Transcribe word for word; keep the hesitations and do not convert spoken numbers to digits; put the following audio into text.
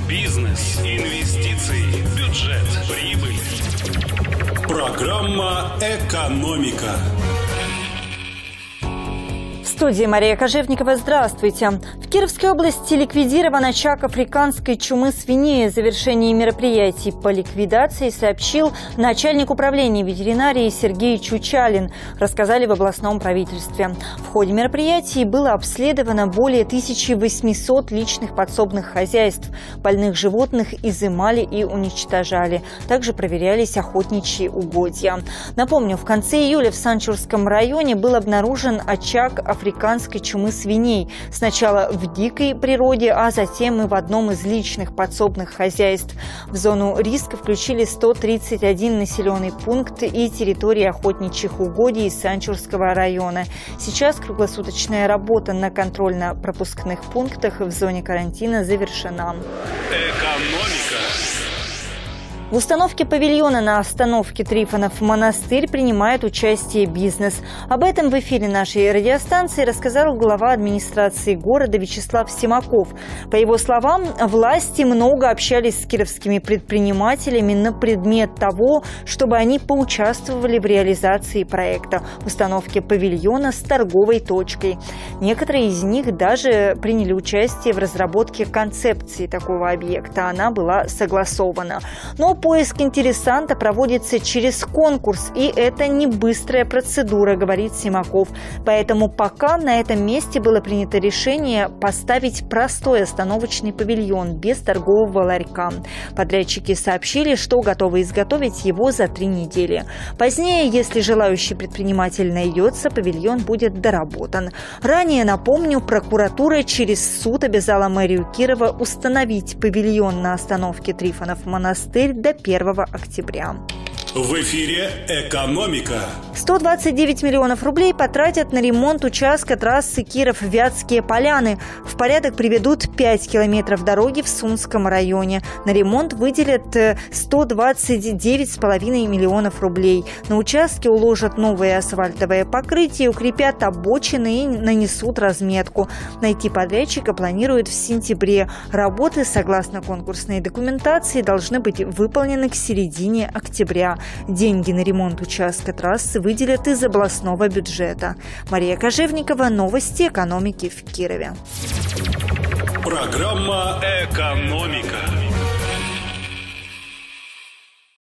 Бизнес, инвестиции, бюджет, прибыль. Программа «Экономика». В студии Мария Кожевникова. Здравствуйте. В Кировской области ликвидирован очаг африканской чумы свиней. О завершении мероприятий по ликвидации сообщил начальник управления ветеринарии Сергей Чучалин, рассказали в областном правительстве. В ходе мероприятий было обследовано более тысячи восьмисот личных подсобных хозяйств. Больных животных изымали и уничтожали. Также проверялись охотничьи угодья. Напомню, в конце июля в Санчурском районе был обнаружен очаг африканской чумы свиней. Сначала в дикой природе, а затем и в одном из личных подсобных хозяйств. В зону риска включили сто тридцать один населенный пункт и территории охотничьих угодий Санчурского района. Сейчас круглосуточная работа на контрольно-пропускных пунктах в зоне карантина завершена. Экономика. В установке павильона на остановке Трифонов монастырь принимает участие бизнес. Об этом в эфире нашей радиостанции рассказал глава администрации города Вячеслав Симаков. По его словам, власти много общались с кировскими предпринимателями на предмет того, чтобы они поучаствовали в реализации проекта установки павильона с торговой точкой. Некоторые из них даже приняли участие в разработке концепции такого объекта. Она была согласована. Но поиск интересанта проводится через конкурс, и это не быстрая процедура, говорит Симаков. Поэтому пока на этом месте было принято решение поставить простой остановочный павильон без торгового ларька. Подрядчики сообщили, что готовы изготовить его за три недели. Позднее, если желающий предприниматель найдется, павильон будет доработан. Ранее, напомню, прокуратура через суд обязала мэрию Кирова установить павильон на остановке Трифонов монастырь до первого октября. В эфире «Экономика». сто двадцать девять миллионов рублей потратят на ремонт участка трассы Киров-Вятские Поляны. В порядок приведут пять километров дороги в Сунском районе. На ремонт выделят сто двадцать девять с половиной миллионов рублей. На участке уложат новое асфальтовое покрытие, укрепят обочины и нанесут разметку. Найти подрядчика планируют в сентябре. Работы, согласно конкурсной документации, должны быть выполнены к середине октября. Деньги на ремонт участка трассы выделят из областного бюджета. Мария Кожевникова. Новости экономики в Кирове. Программа «Экономика».